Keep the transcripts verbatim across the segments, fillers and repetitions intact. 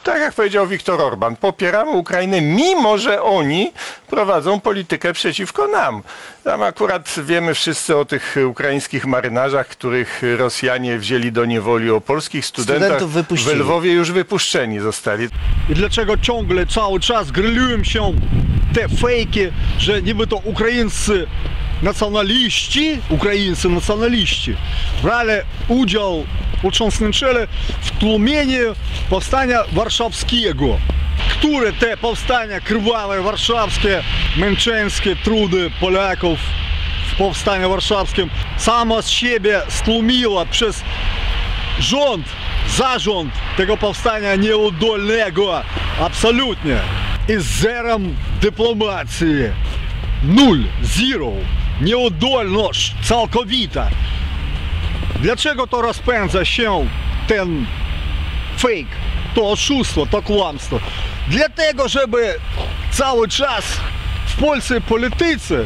Tak jak powiedział Viktor Orban, popieramy Ukrainę, mimo że oni prowadzą politykę przeciwko nam. Tam akurat wiemy wszyscy o tych ukraińskich marynarzach, których Rosjanie wzięli do niewoli, o polskich studentach w Lwowie już wypuszczeni zostali. I dlaczego ciągle cały czas grylują się te fejki, że niby to ukraińscy nacjonaliści, ukraińscy nacjonaliści brali udział, uczestniczyli w tłumieniu powstania warszawskiego, które te powstania krwawe warszawskie, męczeńskie trudy Polaków w powstaniu warszawskim samo z siebie stłumiło przez rząd, zarząd tego powstania nieudolnego, absolutnie. I zerem dyplomacji, nul, zero, nieudolność całkowita. Dlaczego to rozpędza się ten fake, to oszustwo, to kłamstwo? Dlatego, żeby cały czas w polskiej polityce,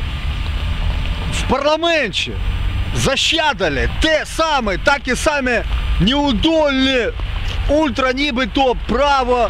w parlamencie zasiadali te same, takie same nieudolne, ultra niby to prawo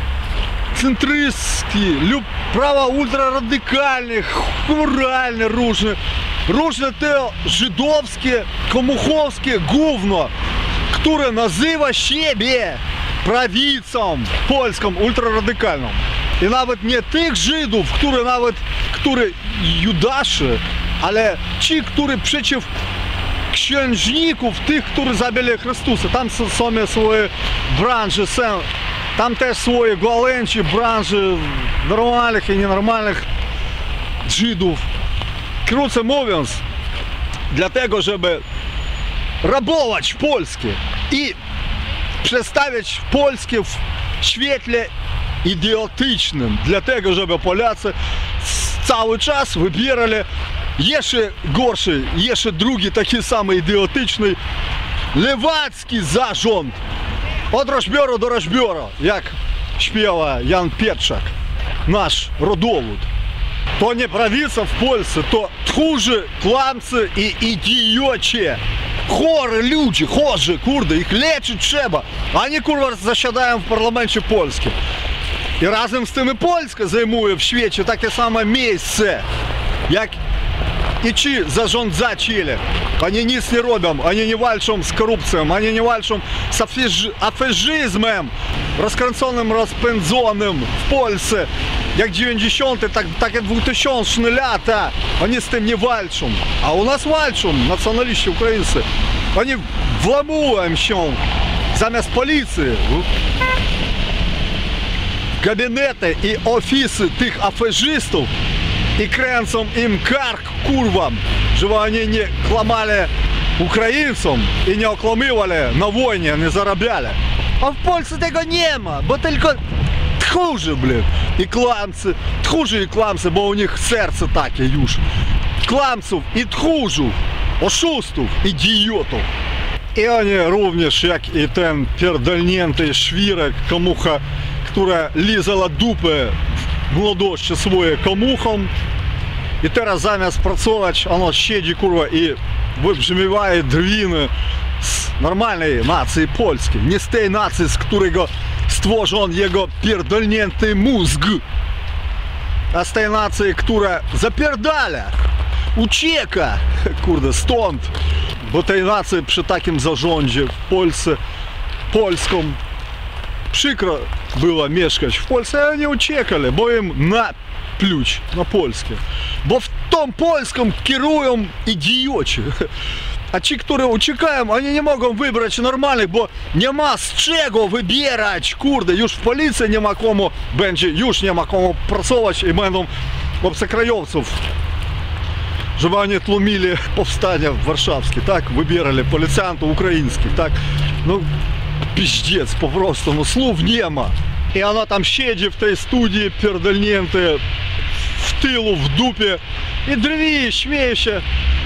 центристські, право ультрарадикальні, хуральні, рушне, рушне те жидовське, комуховське гувно, które nazywa siebie prawicą polską, ultraradykальną. I nawet nie tych Żydów, które nawet, które judaszy, ale ci, którzy przeciw księżników, tych, którzy zabili Chrystusa. Tam są swoje branże, są tam też swoje głęcie branży normalnych i nienormalnych Żydów. Krótko mówiąc, dlatego, żeby rabować Polskę i przedstawiać Polskę w świetle idiotycznym, dlatego, żeby Polacy cały czas wybierali jeszcze gorszy, jeszcze drugi taki sam idiotyczny lewacki zarząd. Od rozbioru do rozbioru, jak śpiewa Jan Pietrzak, nasz rodowód. To nie prawica w Polsce, to tchórzy, kłamcy i idioci. Chory ludzie, chorzy, kurde, ich leczyć trzeba. Oni, kurwa, zasiadają w parlamencie polskim. I razem z tym i Polska zajmuje w świecie takie same miejsce, jak i ci zarządzaciele. Oni nic nie robią, oni nie walczą z korupcją, oni nie walczą z aferzyzmem rozkręconym, rozpędzonym w Polsce. Jak dziewięćdziesiąte, tak, takie dwutysięczne lata. Oni z tym nie walczą. A u nas walczą nacjonaliści ukraińscy. Oni włamują się zamiast policji w gabinety i ofisy tych aferzystów i kręcą im kark kurwam, żeby oni nie kłamali Ukraińcom i nie okłamywali na wojnie, nie zarabiali. A w Polsce tego nie ma, bo tylko tchórzy, blin, i kłamcy, tchórzy i kłamcy, bo u nich serce takie już. Kłamców i tchórzów, oszustów, idiotów. I oni również, jak i ten pierdolnięty świrek, komucha, która lizała dupę w młodości swoje komuchom. I teraz zamiast pracować, ono siedzi, kurwa, i wybrzmiewa drwiny z normalnej nacji polskiej. Nie z tej nacji, z którego stworzono jego pierdolnięty mózg, a z tej nacji, która zapierdala, ucieka, kurde, stąd. Bo tej nacji przy takim zarządzie w Polsce, polską, przykro było mieszkać w Polsce, a oni uciekali, bo im napluć na polskie. Bo w tą polską kierują idioci. A ci, którzy uciekają, oni nie mogą wybrać normalnych, bo nie ma z czego wybierać, kurde, już w policji nie ma komu będzie, już nie ma komu pracować i będą obcokrajowców, żeby oni tlumili powstania warszawskie, tak, wybierali policjantów ukraińskich, tak, no, piździec po prostu, no, słów nie ma. I ona tam siedzi w tej studii pierdolnięte, w tylu, w dupie i drwi, śmieje się.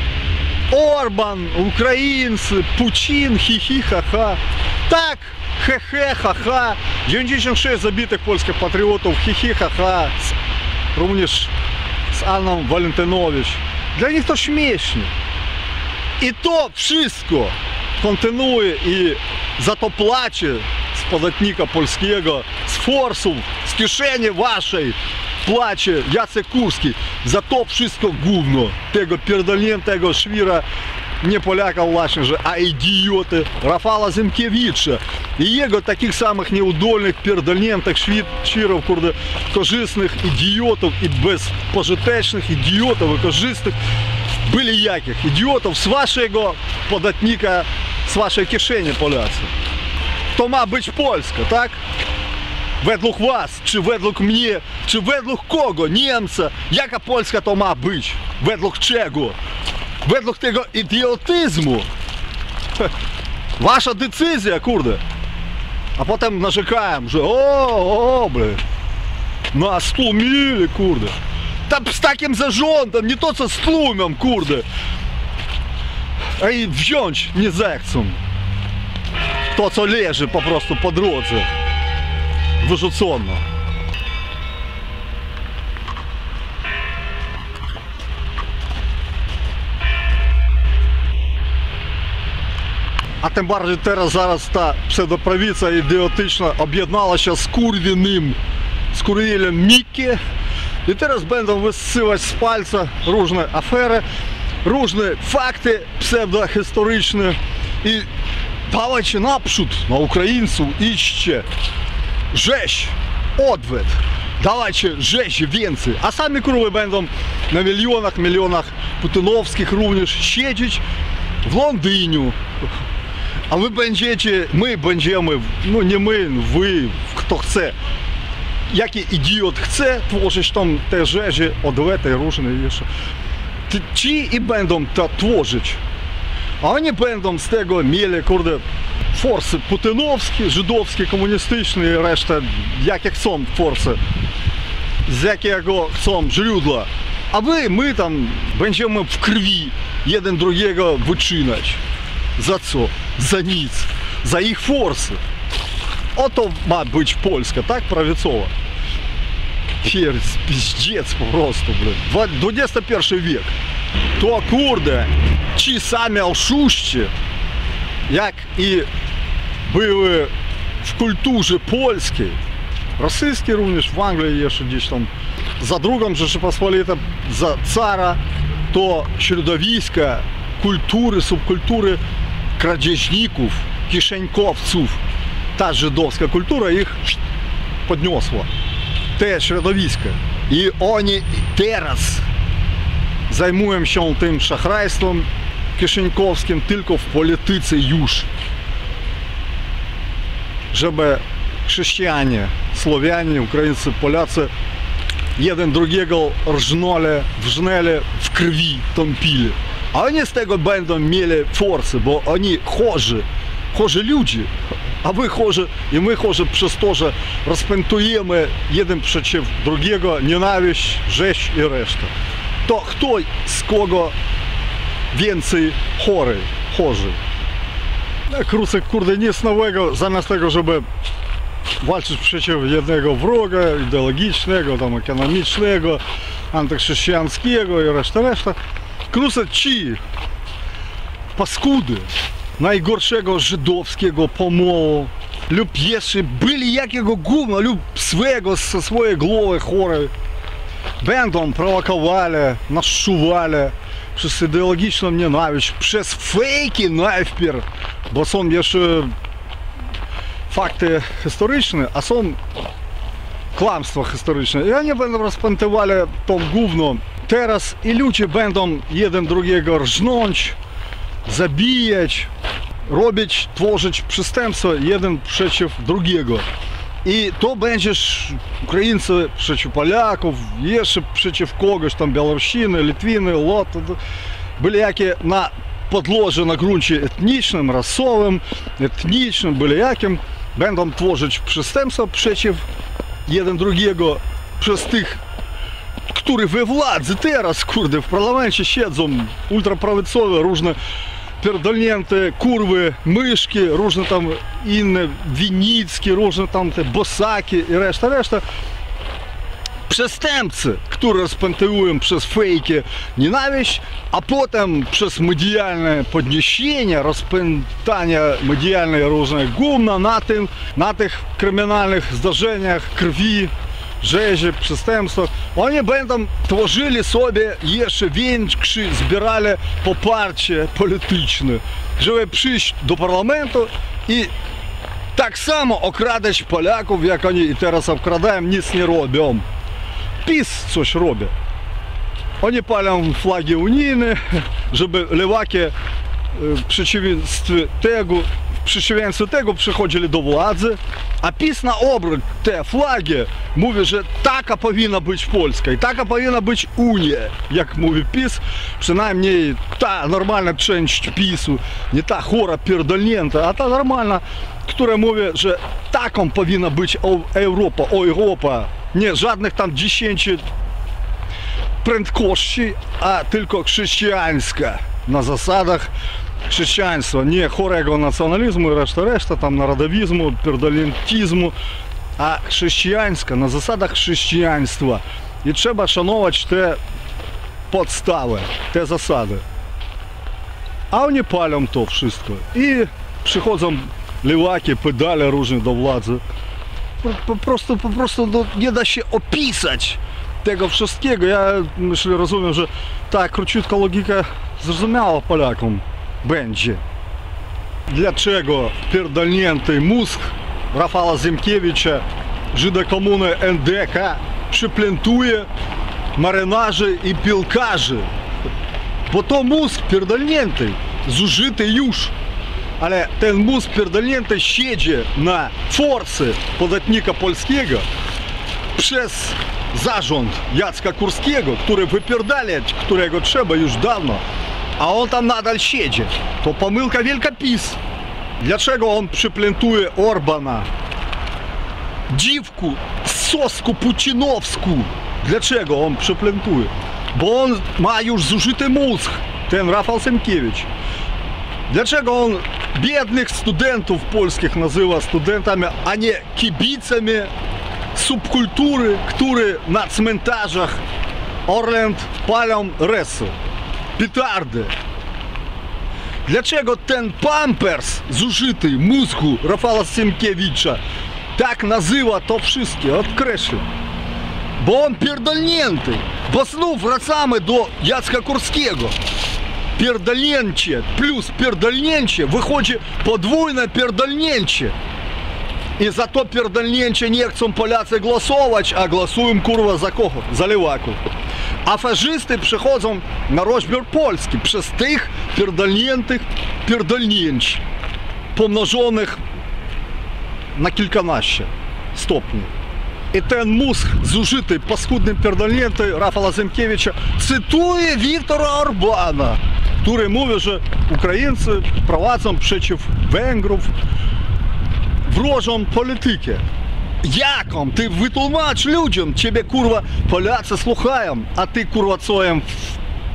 Орбан, українці, Путін, хі-хі, ха-ха. Так, хе-хе, ха-ха. dziewięćdziesiąt sześć zabitych polskich patriotów, хі-хі, ха-ха. Również z Anną Walentynowicz. Dla nich to śmiesznie. I to wszystko kontynuuje i za to płaci podatnika polskiego, z forsów, z kieszeni waszej płacze Jacek Kurski za to wszystko gówno tego pierdolniętego szwira, nie Polaka właśnie, że, a idioty Rafała Zemkiewicza i jego takich samych nieudolnych, pierdolniętych świrów, kurde, korzystnych idiotów i bezpożytecznych idiotów i korzystnych byli jakich idiotów z waszego podatnika, z waszej kieszeni, Polacy. To ma być Polska, tak? Według was, czy według mnie, czy według kogo, Niemca, jaka Polska to ma być? Według czego? Według tego idiotyzmu. Wasza decyzja, kurde. A potem narzekają, że o, o, ble, nas stłumili, kurde. Tam z takim zarządem, nie to co z tłumem, kurde. A i wziąć nie zechcą. To co leży po prostu po drodze. Wyrzucono. A tym bardziej teraz zaraz ta pseudoprawica idiotyczna objednała się z kurwinym, z kurwielem Mickey i teraz będą wysyłać z palca różne afery, różne fakty pseudohistoryczne i dawajcie naprzód na Ukraińców, idźcie, rzeź, odwet, dawajcie rzeź więcej, a sami kurwy będą na milionach, milionach putinowskich również siedzieć w Londynie. A wy będziecie, my będziemy, no nie my, wy, kto chce, jaki idiot chce tworzyć tam te rzeczy, odwety różne jeszcze. Ci i będą to tworzyć. A oni będą z tego mieli, kurde, forsy putinowskie, żydowskie, komunistyczne i reszta, jakie chcą forsy, z jakiego chcą źródła. A wy, my tam będziemy w krwi jeden drugiego wyczynać. Za co? Za nic. Za ich forsy. Oto ma być Polska, tak prawicowa. Pierś, pizdziec po prostu, blин. dwudziesty pierwszy wiek. To kurde, ci sami oszuści, jak i były w kulturze polskiej, rosyjskiej również, w Anglii jeszcze gdzieś tam, za drugą Rzeczypospolitą, za cara, to środowiska kultury, subkultury kradzieżników, kieszeńkowców, ta żydowska kultura ich podniosła. Te środowiska. I oni teraz zajmują się tym szachrajstwem kieszeńkowskim tylko w polityce już. Żeby chrześcijanie, Słowianie, Ukraińcy, Polacy jeden drugiego rżnęli, wrżnęli w krwi, tąpili. A oni z tego będą mieli forsy, bo oni chorzy, chorzy ludzie. A wy chorzy i my chorzy przez to, że rozpętujemy jeden przeciw drugiego nienawiść, rzeź i resztę. To kto z kogo więcej chory, chorzy? Krucyk, kurde, nic nowego, zamiast tego, żeby walczyć przeciw jednego wroga ideologicznego, tam, ekonomicznego, antychrześcijańskiego i reszta, reszta. Krucyk ci paskudy najgorszego żydowskiego pomołu lub jeszcze byli jakiego gówna lub swego ze swojej głowy chory będą prowokowali, naszczywali przez ideologiczną nienawiść, przez fejki najpierw, bo są jeszcze fakty historyczne, a są kłamstwa historyczne i oni będą rozpętywali tą gówno teraz i ludzie będą jeden drugiego rżnąć, zabijać, robić, tworzyć przestępstwa jeden przeciw drugiego. I to będziesz Ukraińcy przeciw Polaków, jeszcze przeciw kogoś tam Białorusiny, Litwiny, Łotwy, byli jakie na podłoże, na gruncie etnicznym, rasowym, etnicznym, byli jakim, będą tworzyć przestępstwa przeciw jeden drugiego przez tych, którzy we władzy teraz, kurde, w parlamencie siedzą, ultraprawicowe, różne pierdolnięte kurwy, myszki, różne tam inne, winickie, różne tam te bosaki i reszta, reszta. przestępcy, którzy rozpętują przez fejki nienawiść, a potem przez medialne podniesienie, rozpętanie medialne różnych gówna na tym, na tych kryminalnych zdarzeniach krwi, rzezi, przestępstwa, oni będą tworzyli sobie jeszcze większe, zbierali poparcie polityczne, żeby przyjść do parlamentu i tak samo okradać Polaków, jak oni i teraz okradają, nic nie robią. PiS coś robi. Oni palą flagi unijne, żeby lewaki w przeciwieństwie tego, w przeciwieństwie tego przychodzili do władzy, a PiS na obrót te flagi mówi, że taka powinna być Polska i taka powinna być Unia, jak mówi PiS, przynajmniej ta normalna część PiSu, nie ta chora pierdolnięta, a ta normalna, która mówi, że taką powinna być Europa, o Europa, nie żadnych tam dziesięciu prędkości, a tylko chrześcijańska, na zasadach chrześcijaństwa, nie chorego nacjonalizmu i reszta, reszta tam narodowizmu, pierdolentizmu, a chrześcijańska, na zasadach chrześcijaństwa. I trzeba szanować te podstawy, te zasady. A oni palą to wszystko. I przychodzą lewaki, pedale różne do władzy. Po prostu, po prostu no, nie da się opisać tego wszystkiego. Ja myślę, rozumiem, że ta króciutka logika zrozumiała Polakom będzie. Dlaczego pierdolnięty mózg Rafała Ziemkiewicza, Żyda komuny N D K, przyplętuje marynarzy i piłkarzy? Bo to mózg pierdolnięty, zużyty już. Ale ten mózg pierdolnięty siedzi na forcy podatnika polskiego przez zarząd Jacka Kurskiego, który wypierdalać, którego trzeba już dawno, a on tam nadal siedzi. To pomyłka wielka PiS. Dlaczego on przyplętuje Orbana, dziwku, sosku putinowską? Dlaczego on przyplętuje? Bo on ma już zużyty mózg, ten Rafał Ziemkiewicz. Dlaczego on biednych studentów polskich nazywa studentami, a nie kibicami subkultury, które na cmentarzach Orlęt palą resy, petardy? Dlaczego ten pampers zużyty mózgu Rafała Ziemkiewicza tak nazywa to wszystkie? Odkreślam. Bo on pierdolnięty. Bo znów wracamy do Jacka Kurskiego. Pierdolnięcie plus pierdolnięcie wychodzi podwójne pierdolnięcie. I za to pierdolnięcie nie chcą Polacy głosować, a głosują kurwa za kogo? Za lewaków. A fascisty przychodzą na rozbiór Polski przez tych pierdolniętych pierdolnięć, pomnożonych na kilkanaście stopni. I ten mózg zużyty, paskudnym pierdolnięty Rafała Ziemkiewicza cytuje Wiktora Orbana, który mówi, że Ukraińcy prowadzą przeciw Węgrów wrożą politykę. Jaką? Ty wytłumacz ludziom, ciebie kurwa Polacy słuchają, a ty kurwa co im w,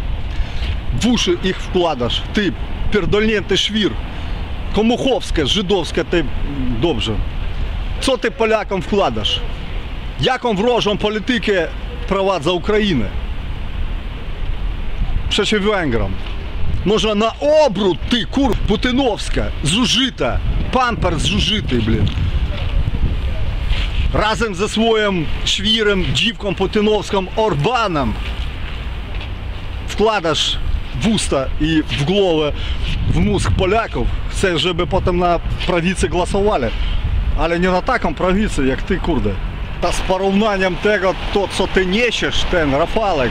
w uszy ich wkładasz. Ty pierdolnięty świr, komuchowska, żydowska, ty dobrze. Co ty Polakom wkładasz? Jaką wrożą politykę prowadza Ukrainę przeciw Węgrom? Może na obrót ty, kur, putinowska, zużyta, pampers zużyty, blin. Razem ze swoim świrem, dziwką putinowską Orbanem wkładasz w usta i w głowę, w mózg Polaków. Chcesz, żeby potem na prawicy głosowali, ale nie na taką prawicę, jak ty, kurde. Та з порівнянням tego, то, co ty niesiesz, ten Rafałek,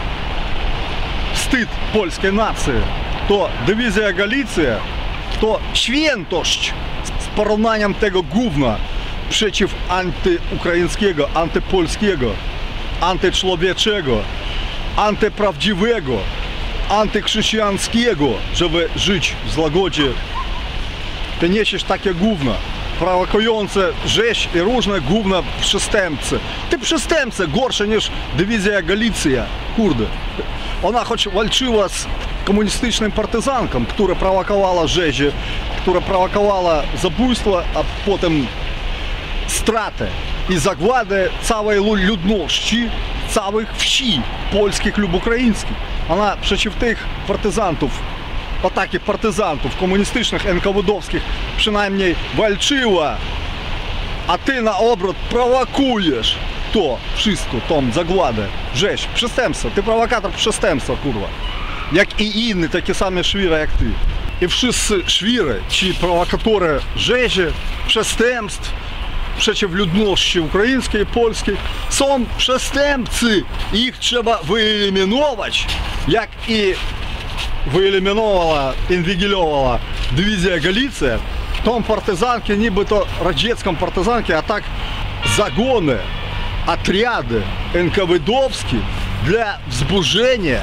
wstyd polskiej nacji, to dywizja Galicja, to świętość z porównaniem tego gówna przeciw antyukraińskiego, antypolskiego, antyczłowieczego, antyprawdziwego, antychrześcijańskiego, żeby żyć w złagodzie. Ty niesiesz takie gówna, prowokujące rzeź i różne gówna przestępcy. Ty przestępcy gorsze niż dywizja Galicja, kurde. Ona choć walczyła z komunistycznym partyzanką, która prowokowała rzezie, która prowokowała zabójstwa, a potem straty. i zagładę całej ludności, całych wsi polskich lub ukraińskich. Ona przeciw tych partyzantów, ataki partyzantów komunistycznych, en ka we dowskich przynajmniej walczyła, a ty na obrót prowokujesz to wszystko, tą zagładę, rzeź, przestępstwo, ty prowokator przestępstwa, kurwa. Jak i inni takie same szwiry jak ty. I wszyscy szwiry, ci prowokatory rzezi, przestępstw przeciw ludności ukraińskiej i polskiej są przestępcy. Ich trzeba wyeliminować, jak i wyeliminowała, inwigilowała dywizja Galicja. Tą partyzanki, niby to radziecką partyzanki, a tak zagony, отряды en ka we dowskie dla wzburzenia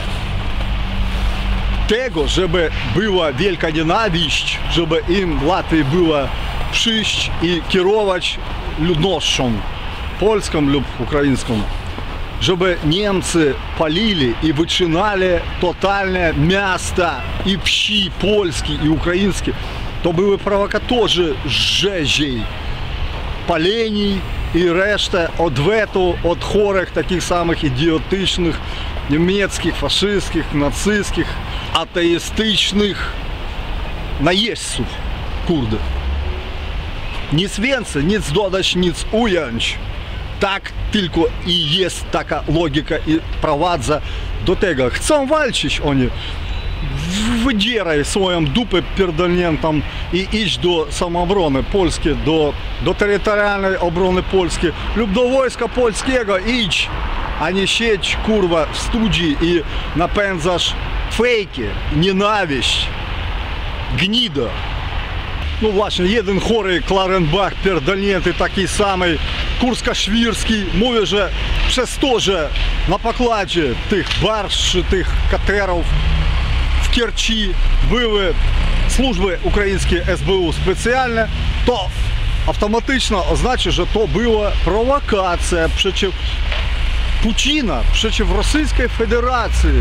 tego, żeby była wielka nienawiść, żeby im łatwiej było przyjść i kierować ludnością polską lub ukraińską, żeby Niemcy palili i wycinali totalne miasta i wsi polskie i ukraińskie. To były prowokatorzy rzezi, paleni i reszta odwetu od chorych, takich samych idiotycznych, niemieckich, faszystskich, nacystskich, ateistycznych najeźdźców, kurde. Nic więcej, nic dodać, nic ująć. Tak tylko i jest taka logika i prowadza do tego. Chcą walczyć oni. Wydzieraj swoją dupę pierdolniętą i idź do samoobrony polskiej, do, do terytorialnej obrony polskiej lub do wojska polskiego idź, a nie siedź, kurwa, w studii i napędzasz fejki, nienawiść, gnido. No właśnie, jeden chory Klarenbach, pierdolnięty, taki samий Kursko-Świrski, mówi, że przez to, że na pokładzie tych barż, tych katerów w Керчи były służby ukraińskie es be u specjalne, to automatycznie oznacza, że to była prowokacja przeciw Putina, przeciw Rosyjskiej Federacji,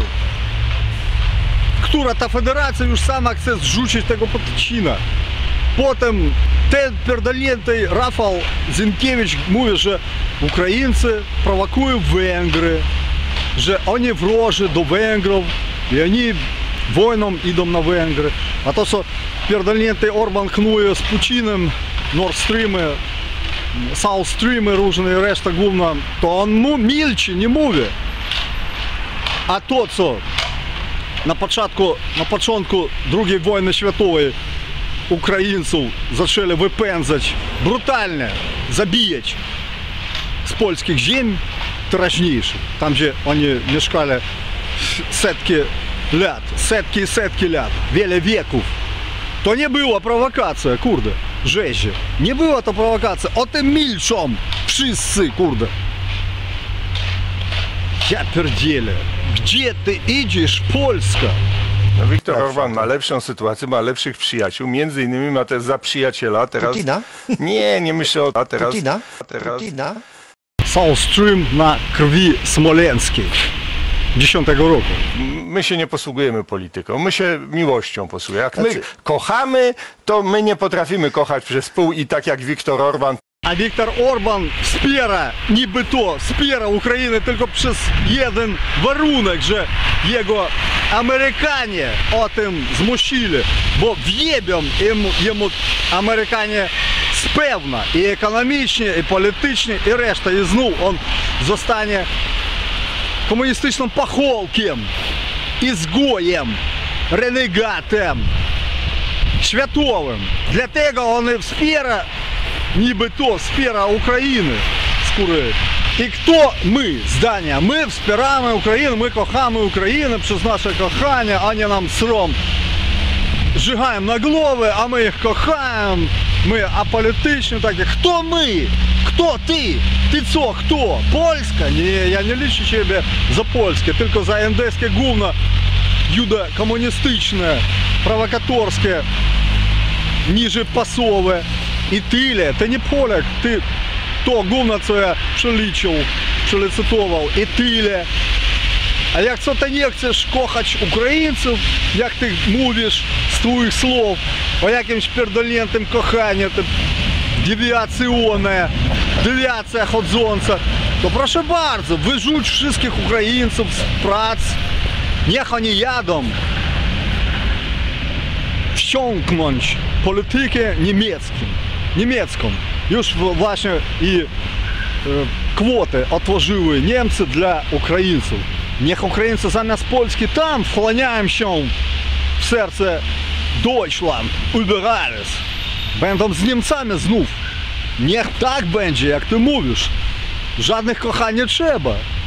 która ta federacja już sama chce zrzucić tego Putina. Potem ten pierdolnięty Rafał Zinkiewicz mówi, że Ukraińcy prowokują Węgry, że oni wroży do Węgrów i oni wojną idą na Węgry. A to, co pierdolnięty Orban knuje z Putinem, Nord Streamy, South Streamy różne i reszta główna, to on milczy, nie mówi. A to, co na początku, na początku drugiej wojny światowej Ukraińców zaczęli wypędzać, brutalnie zabijać z polskich ziem teraźniejszych, tam gdzie oni mieszkali setki lat, setki i setki lat, wiele wieków. To nie była prowokacja, kurde, rzezi. Nie była to prowokacja, o tym milczą wszyscy, kurde. Ja pierdzielę, gdzie ty idziesz, Polska? No, Viktor Orban ma lepszą sytuację, ma lepszych przyjaciół, między innymi ma też za przyjaciela teraz... Putina? Nie, nie myślę o... A teraz... Putina? A teraz... Putina? South Stream na krwi smoleńskiej dziesiątego roku. My się nie posługujemy polityką, my się miłością posługujemy. Jak my Znaczy- kochamy, to my nie potrafimy kochać przez pół i tak jak Viktor Orban. A Віктор Орбан вspiera, нібито вspiera Україну тільки через один warunek, że jego Amerykanie o tym zmusili, bo wjebią im, jemu Amerykanie z pewna i ekonomicznie, i politycznie, i reszta, i znów on zostanie komunistycznym pacholkiem, izgojem, renegatem, światowym. Dlatego on wspiera нібито сфера України скури. І хто ми, здання? Ми вспираємо Україну, ми кохаємо Україну через наше кохання, а не нам сром. Зжигаємо на голови, а ми їх кохаємо. Ми аполітичні такі. Хто ми? Хто ти? Ти це хто? Польська? Ні, я не лічу себе за польське, тільки за ендеське гувно юдо-комуністичне, провокаторське, ніже пасове. І тиле, ти не поляк, ти то гумно, це я прилічив, прилицитував, і тиле. А як це ти не хочеш кохати українців, як ти мовиш з твоїх слов, о якимсь пердолентним коханням, девіаційне, dewiacja chodząca, to proszę bardzo, wyrzuć wszystkich Ukraińców z prac, niech oni jadą wciągnąć politykę niemiecką. niemiecką. Już właśnie i e, kwoty otworzyły Niemcy dla Ukraińców. Niech Ukraińcy zamiast Polski tam wchłaniają się w serce Deutschland, ubierales. Będą z Niemcami znów. Niech tak będzie, jak ty mówisz. Żadnych kochań nie trzeba.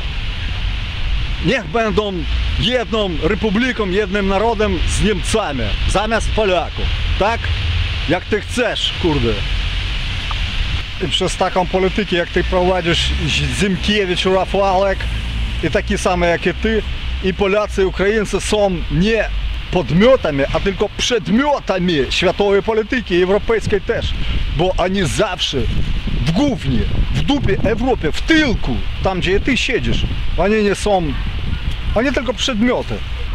Niech będą jedną republiką, jednym narodem z Niemcami, zamiast Polaków. Tak? Jak ty chcesz, kurde. I przez taką politykę, jak ty prowadzisz, Zimkiewicz, Rafałek i taki same jak i ty, i Polacy, i Ukraińcy są nie podmiotami, a tylko przedmiotami światowej polityki, europejskiej też. Bo oni zawsze w gównie, w dupie Europy, w tyłku, tam gdzie ty siedzisz, oni nie są, oni tylko przedmioty.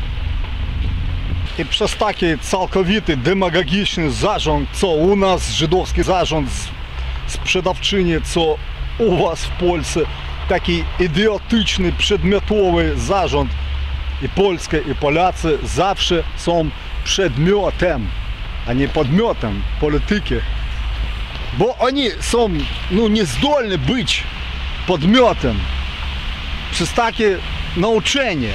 I przez taki całkowity, demagogiczny zarząd, co u nas, żydowski zarząd sprzedawczyni, co u was w Polsce, taki idiotyczny, przedmiotowy zarząd, i Polska, i Polacy zawsze są przedmiotem, a nie podmiotem polityki. Bo oni są no, niezdolni być podmiotem przez takie nauczenie.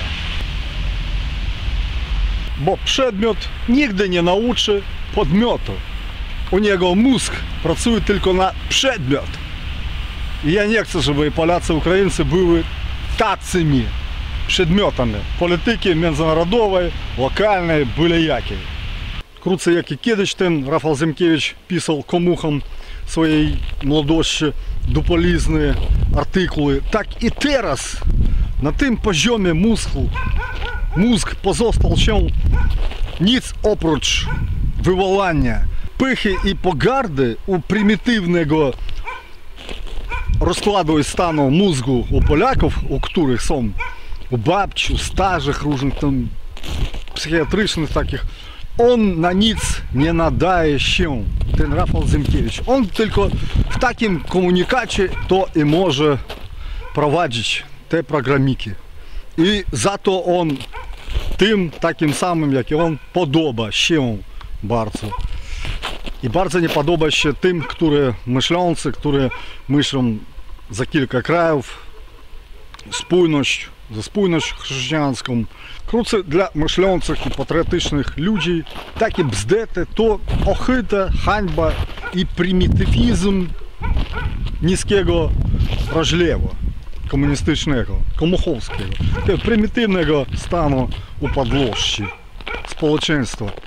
Bo przedmiot nigdy nie nauczy podmiotu. U niego mózg pracuje tylko na przedmiot. I ja nie chcę, żeby Polacy, Ukraińcy były tacymi przedmiotami polityki międzynarodowej, lokalnej, byle jakiej. Wkrótce, jak i kiedyś ten Rafał Zimkiewicz pisał komuchom swojej młodości dupolizny artykuły, tak i teraz na tym poziomie mózgu mózg pozostał się nic oprócz wywołania pychy i pogardy u prymitywnego rozkładu i stanu mózgu u Polaków, u których są u babci, u starzych, różnych tam psychiatrycznych takich, on na nic nie nadaje się, ten Rafał Zimkiewicz. On tylko w takim komunikacie to i może prowadzić te programiki. I za to on tym takim samym jak i on podoba się bardzo. I bardzo nie podoba się tym, które myślący, które myślą za kilka krajów, spójność, za spójność chrześcijańską. Wkrótce dla myślących i patriotycznych ludzi takie bzdety to ochyta, hańba i prymitywizm niskiego rozlewu komunistycznego, komuchowskiego, tego prymitywnego stanu upadłości społeczeństwa.